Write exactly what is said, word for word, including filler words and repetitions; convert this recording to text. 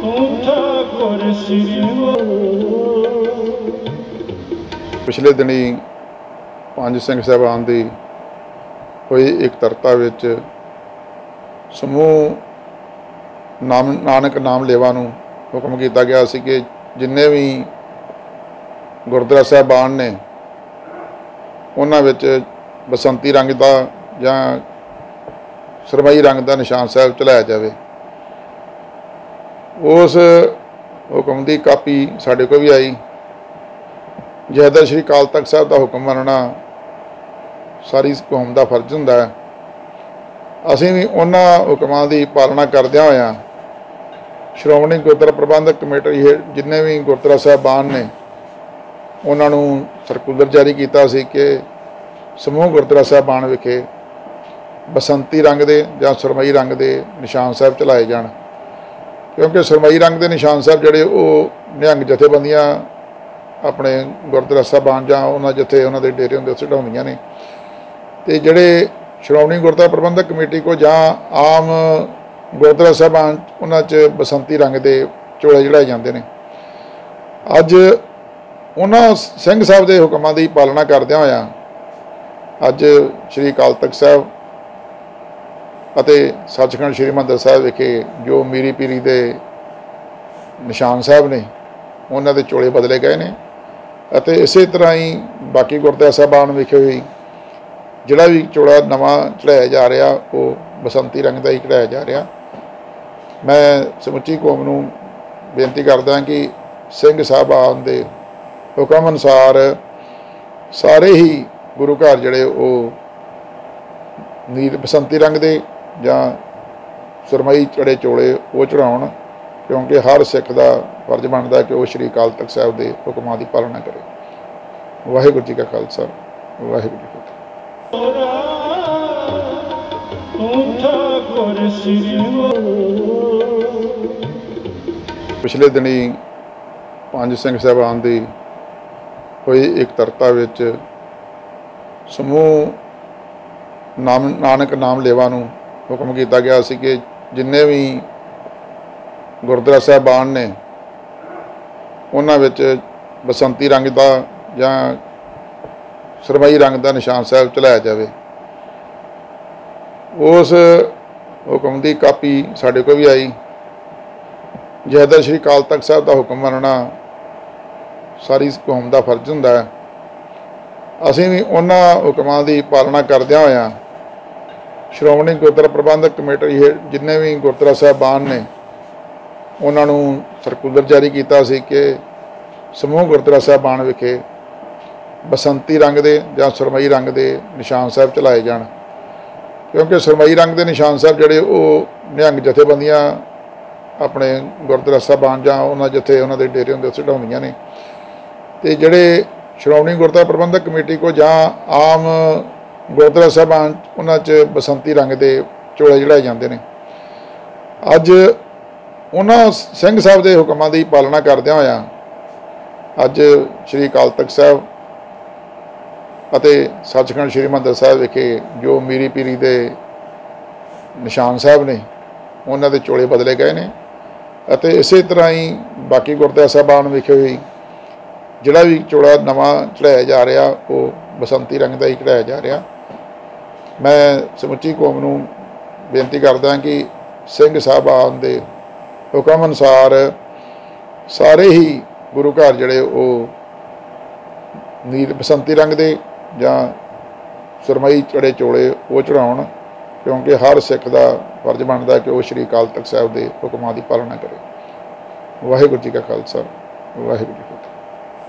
पिछले दिनी पंज सिंह साहबान की हुई इकतरता विच समूह नाम नानक नाम लेवा नूं हुक्म किया गया सी कि जिन्ने भी गुरुद्वारा साहबान ने उन्हां विच बसंती रंग का जां सरमई रंग का निशान साहब चलाया जाए। उस हुक्म की कापी साढ़े को भी आई। जहदा श्री अकाल तख्त साहब का हुक्म मनना सारी कौम का फर्ज हुंदा है। असीं भी उन्हां हुक्मां की पालना करदिआं होइआं श्रोमणी गुरुद्वारा प्रबंधक कमेटी जिन्ने भी गुरुद्वारा साहबान ने उन्हां नूं सर्कुलर जारी किया सी कि समूह गुरुद्वारा साहबान विखे बसंती रंग दे जां सुरमई रंग दे निशान साहब चलाए जाण, क्योंकि सुरमई रंग के निशान साहब जिहड़े वो निहंग जथेबंदियां अपने गुरुद्वारा साहबान जां उन्हां जिथे उन्हां दे डेरे हुंदे चढ़ाउंदियां ने, ते जिहड़े श्रोमणी गुरुद्वारा प्रबंधक कमेटी को जां आम गुरुद्वारा साहबान उन्हां च बसंती रंग के चोले चढ़ाए जाते हैं। अज उन्हां सिंह साहब के हुक्मां की पालना करदिआं होइआं अज श्री अकाल तख्त साहब ਅਤੇ सचखंड श्री हरिमंदर साहब विखे जो मीरी पीरी के निशान साहब ने उन्होंने दे चोले बदले गए हैं। ਅਤੇ इसे तरह ही बाकी गुरुद्वारा साहबान विखे हुई जिहड़ा भी चोला नवां चढ़ाया जा रहा वो बसंती रंग का ही चढ़ाया जा रहा। मैं समुची कौम नूं बेनती करदा कि सिंह साहबान के हुक्म अनुसार सारे ही गुरु घर जिहड़े वो नील बसंती रंग के जां सुरमई चढ़े चोले वो चढ़ाउण, क्योंकि हर सिख का फर्ज बनता है कि वह श्री अकाल तख्त साहब के हुक्मां की पालना करे। वाहिगुरू जी का खालसा वाहिगुरू जी की फतेह। पिछले दिनी पंज सिंह साहबान की हुई इकतरता विच समूह नाम नानक नाम लेवा नूं हुक्म किया गया सी कि जिन्ने भी गुरुद्वारा साहबान ने उन्हां विच बसंती रंग का जां सुरमई रंग का निशान साहब चलाया जाए। उस हुक्म की कापी साढ़े को भी आई। जहदा श्री अकाल तख्त साहब का हुक्म मनना सारी कौम का फर्ज हुंदा है। असीं भी उन्हां हुक्मां की पालना करदिआं होइआं श्रोमणी गुरुद्वारा प्रबंधक कमेटी जिन्ने भी गुरुद्वारा साहबान ने उन्हां नूं सर्कुलर जारी किया सी कि समूह गुरुद्वारा साहबान विखे बसंती रंग के जां सुरमई रंग के निशान साहब चलाए जाण, क्योंकि सुरमई रंग के निशान साहब जिहड़े वो निहंग जथेबंदियां अपने गुरुद्वारा साहबान जां उन्हां जिथे उन्हां दे डेरे हुंदे चढ़ाउंदियां ने, ते जिहड़े श्रोमणी गुरुद्वारा प्रबंधक कमेटी को जां आम गुरुद्वारा साहबान उन्हां च बसंती रंग के चोले चढ़ाए जाते हैं। अज उन्हां सिंह साहब के हुक्मां की पालना करदिआं होइआं अज श्री अकाल तख्त साहब ਅਤੇ सचखंड श्री हरिमंदर साहब विखे जो मीरी पीरी के निशान साहब ने उन्होंने दे चोले बदले गए हैं। ਅਤੇ इसे तरह ही बाकी गुरुद्वारा साहबान विखे हुई जिहड़ा भी चोला नवां चढ़ाया जा रहा वो बसंती रंग का ही चढ़ाया जा रहा। मैं समुची कौम नूं बेनती करदा कि सिंह साहबान के हुक्म अनुसार सारे ही गुरु घर जिहड़े वो नील बसंती रंग के जां सुरमई चढ़े चोले वो चढ़ाउण, क्योंकि हर सिख का फर्ज बनता है कि वह श्री अकाल तख्त साहब के हुक्मां की पालना करे। वाहिगुरू जी का खालसा वाहिगुरू जी।